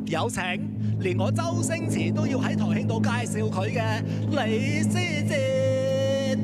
有請，連我周星馳都要喺台慶度介紹佢嘅李思捷。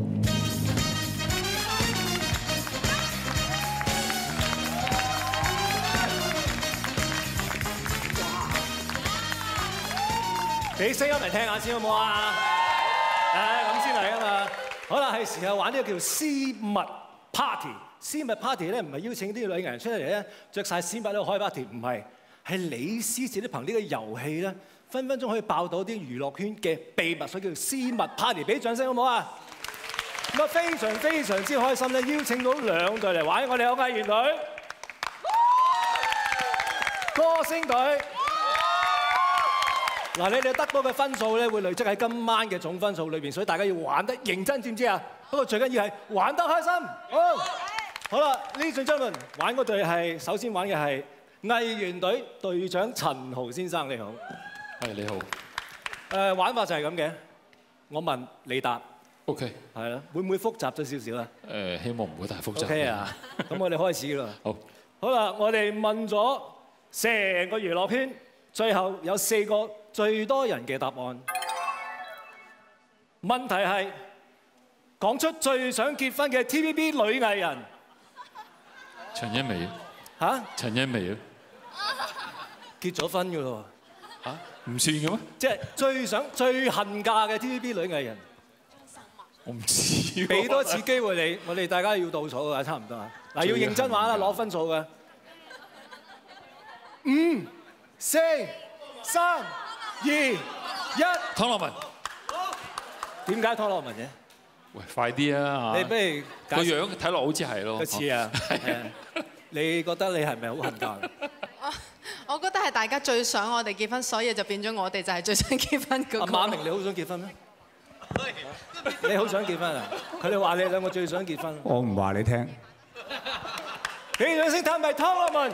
俾聲音嚟聽下先好唔好啊？咁先嚟啊嘛！好啦，係時候玩呢個叫絲襪 party。絲襪 party 咧唔係邀請啲女藝人出嚟咧，著曬絲襪喺度開 party，唔係，係李思捷咧憑呢個遊戲咧，分分鐘可以爆到啲娛樂圈嘅秘密，所以叫絲襪 party。俾掌聲好唔好啊？咁啊，非常非常之開心咧，邀請到兩隊嚟玩，我哋有藝員隊、歌星隊。嗱，你哋得到嘅分數咧，會累積喺今晚嘅總分數裏邊，所以大家要玩得認真，知唔知啊？不過最緊要係玩得開心。好啦，呢隊將們玩嗰隊係首先玩嘅係藝員隊隊長陳豪先生，你好。 係你好。 玩法就係咁嘅，我問你答。 OK。係啦，會唔會複雜咗少少啊？ 希望唔會太複雜。 OK 啊，咁我哋開始啦。 好。 好啦，我哋問咗成個娛樂圈，最後有4個最多人嘅答案。問題係講出最想結婚嘅 TVB 女藝人。 陳茵媺。 嚇？陳茵媺結咗婚㗎咯喎。 嚇？唔算嘅咩？即係最恨嫁嘅 TVB 女藝人。 我唔知。 俾多次機會你，我哋大家要倒數㗎，差唔多啊。嗱，要認真玩啦，攞分數嘅。5、4、3、2、1。 湯洛雯。 點解湯洛雯嘅？ 喂，快啲啊！ 你不如個樣睇落好似係咯。 似啊，係啊。你覺得你係咪好恨嫁？ 我覺得係大家最想我哋結婚，所以就變咗我哋就係最想結婚嗰個。 阿馬明，你好想結婚咩？你好想結婚啊？佢哋話你兩個最想結婚。 我唔話你聽。 俾掌聲探埋湯洛雯。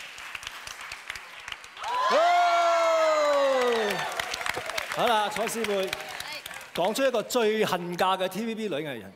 好啦，蔡思貝講出一個最恨嫁嘅 TVB 女藝人。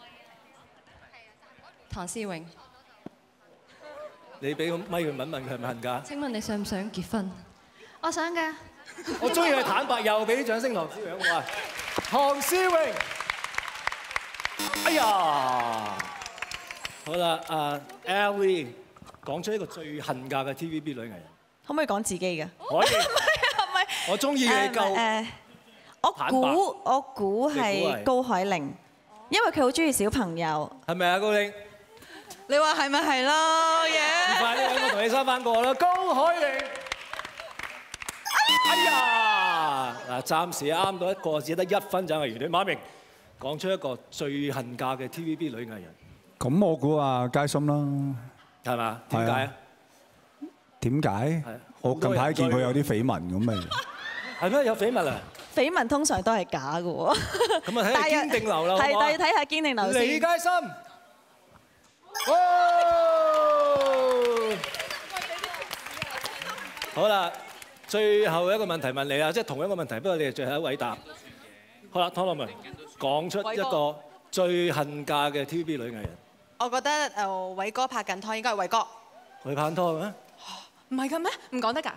唐詩詠。 你俾個咪佢問問佢係咪恨嫁？ 請問你想唔想結婚？我想㗎。 我中意佢坦白，又俾掌聲唐詩詠喎。唐詩詠。哎呀！好啦，阿 LV 講出一個最恨嫁嘅 TVB 女藝人。 可唔可以講自己嘅？ 可以。我中意你夠。 我估係高海寧，因為佢好中意小朋友。 係咪啊，高寧？ 你話係咪係咯？ 快啲揾我同你生翻個啦，高海寧。哎呀！嗱，暫時啱到一個，只得1分就係原隊。馬明講出一個最恨嫁嘅 TVB 女藝人。 咁我估啊，佳芯啦。 係嘛？點解啊？ 點解？我近排見佢有啲緋聞咁咪。 係咩？有緋聞啊？ 緋聞通常都係假嘅喎。 咁啊，睇下堅定流啦， 係，但係睇下堅定流先。 李佳芯。好啦，最後一個問題問你啦，即係同一個問題，不過你係最後一位答。好啦，湯洛雯講出一個最恨嫁嘅 TVB 女藝人。 我覺得偉哥拍緊拖應該係偉哥。 佢拍緊拖咩？ 唔係嘅咩？唔講得㗎。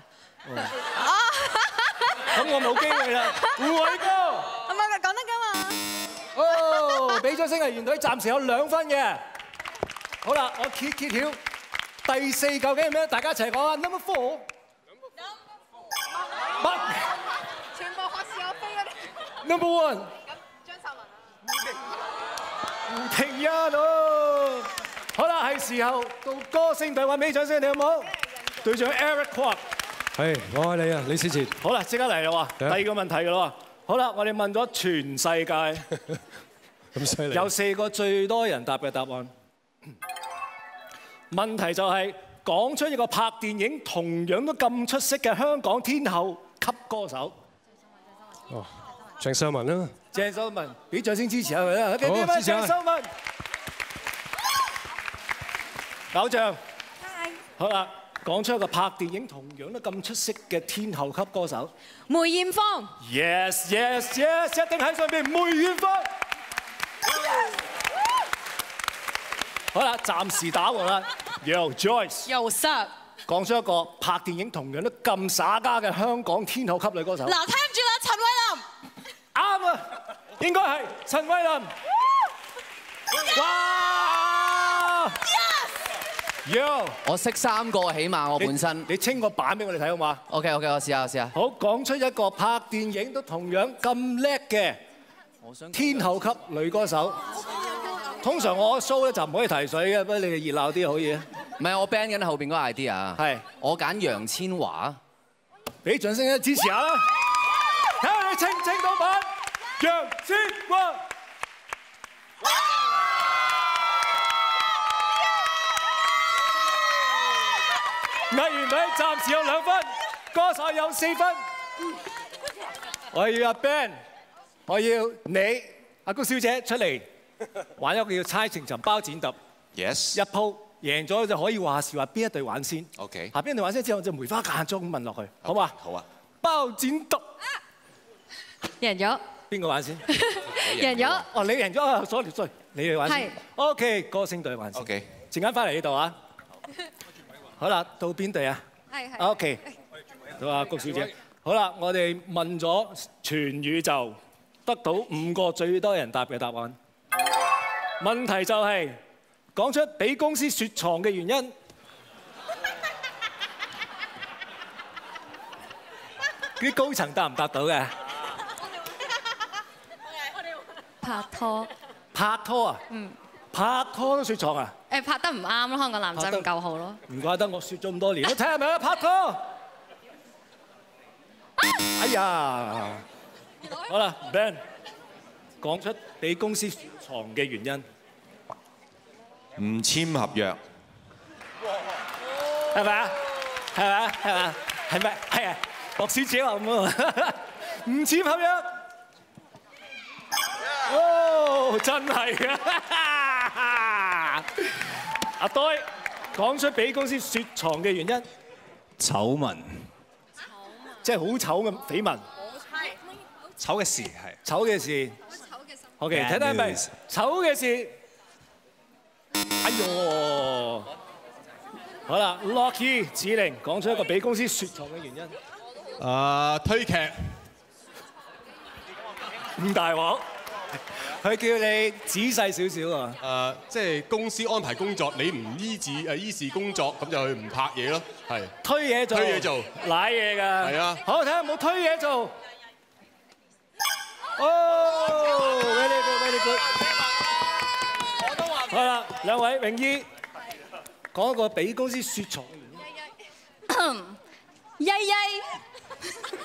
咁我冇機會啦，胡偉哥。 係咪講得㗎嘛？ 哦，俾咗聲藝員隊，暫時有2分嘅。好啦，我揭曉第4究竟係咩？大家一齊講啊 ！Number 4。乜？ 全部學是我非嗰啲。 Number 1。 張秀文啊。 胡廷欣咯。好啦，係時候到歌星隊揾俾掌聲，你好唔好？隊長 Eric Kwok。 係，我愛你啊，李思捷。 好啦，即刻嚟啦喎！第2個問題㗎啦喎。好啦，我哋問咗全世界咁犀利， 有4個最多人答嘅答案。問題就係講出一個拍電影同樣都咁出色嘅香港天后級歌手。 哦，鄭秀文啦。 鄭秀文，俾掌聲支持下佢啦！ 好，支持下。 鄭秀文，偶像。好啦。講出一個拍電影同樣都咁出色嘅天后級歌手， 梅艷芳。 Yes yes yes， 一定喺上邊，梅艷芳。好啦，暫時打和啦。Yo Joyce。 Yo Sir。 講出一個拍電影同樣都咁耍家嘅香港天后級女歌手。 嗱，聽住啦，陳慧琳。 啱啊，應該係陳慧琳。哇 ！Yo， 我識3個起碼，我本身。 你清個版俾我哋睇好嘛 ？OK，我試下。 好，講出一個拍電影都同樣咁叻嘅天后級女歌手。通常我 show 咧就唔可以提水嘅，不過你哋熱鬧啲好嘢。 唔係我 ban 緊後邊嗰個 idea。係。我揀楊千嬅。 俾掌聲支持下啦！睇下你清唔清到版？楊千嬅。藝員隊暫時有2分，歌手有4分。我要阿 Ben， 我要你阿谷小姐出嚟玩一個叫猜情尋包剪揼。 Yes。 一鋪贏咗就可以話事話邊一隊玩先。 OK。 下邊一隊玩先之後就梅花間竹咁問落去，好嘛？ 好啊。 包剪揼。 贏咗。 邊個玩先？ 贏咗。 哦，你贏咗啊！所以你哋玩先。 係。 OK，歌星隊玩先。 OK。 陣間翻嚟呢度啊。好啦，到邊隊啊？ 係。 OK。到阿谷小姐。好啦，我哋問咗全宇宙，得到5個最多人答嘅答案。問題就係講出俾公司雪藏嘅原因。啲高層答唔答到嘅？ 拍拖。 拍拖啊？ 嗯。 拍拖都雪藏啊？ 拍得唔啱咯，可能個男仔唔夠好咯。 唔怪得我雪咗咁多年，我睇下咪啊拍拖。哎呀！好啦 ，Ben， 講出俾公司雪藏嘅原因。 唔簽合約。 係咪啊？係咪啊？係咪啊？係咪？係啊！學小姐話咁啊！唔簽合約。哦，真係啊！阿呆講出俾公司雪藏嘅原因。 醜聞。 即係好醜嘅緋聞。 醜嘅事係。 醜嘅事。OK， 睇睇係咪醜嘅事？哎呦！好啦 ，Lucky 指令講出一個俾公司雪藏嘅原因。 推劇。 咁大鑊？佢叫你仔細少少啊！ 即係公司安排工作，你唔依事工作，咁就去唔拍嘢咯，係。 推嘢做。 推嘢做。 賴嘢㗎。 係啊。 好，睇下有冇推嘢做。哦 ，very good，very good。我都話。好啦，兩位泳衣講一個俾公司雪藏嘅原因。 曳曳。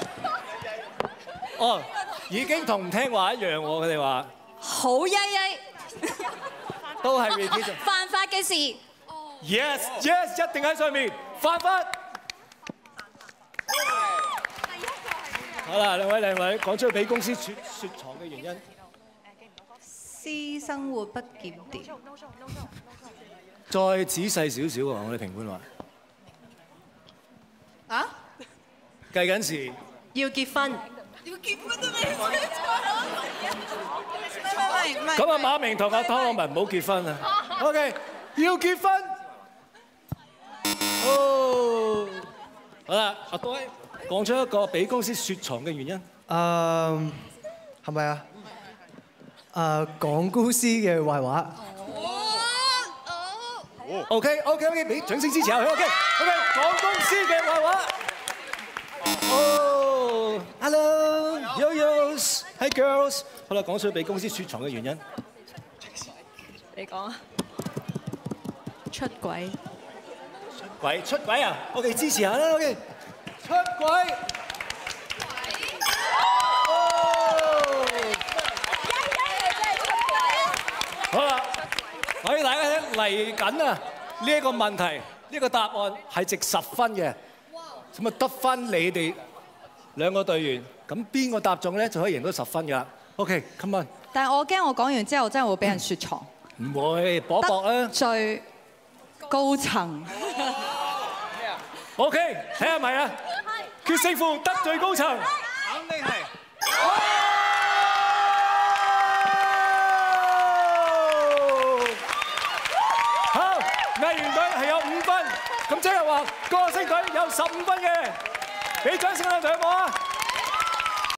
哦，已經同唔聽話一樣喎，佢哋話。 好曳曳。 都係 repeat。 犯法嘅事。 Yes， 一定喺上面，犯法。好啦，兩位講出俾公司雪藏嘅原因。 私生活不檢點。 再仔細少少喎，我哋評判話。 啊？ 計緊時。 要結婚。要結婚都未。 咁啊，馬明同阿湯朗文唔好結婚啊。OK， 要結婚。哦，好啦，阿多講出一個俾公司雪藏嘅原因。 係咪啊？講公司嘅壞話。 OK， 俾掌聲支持下佢。OK， 講公司嘅壞話。哦 ，Hello，Yo-Yos，Hi girls。好啦，講出俾公司雪藏嘅原因。 你講啊。 出軌。 出軌啊 ！OK， 支持下啦 ！OK， 出軌。好啦，我俾大家聽嚟緊啊！呢一個問題，呢個答案係值10分嘅，咁啊得翻你哋2個隊員，咁邊個答中咧就可以贏到10分㗎。OK，come on。 但係我驚我講完之後真係會俾人雪藏。 唔會，搏啊！ 最高層。 OK， 睇下咪啊！決勝負得罪高層。 肯定係。 好，藝員隊係有5分，咁即係話話，歌星隊有15分嘅，俾掌聲兩隊好冇啊？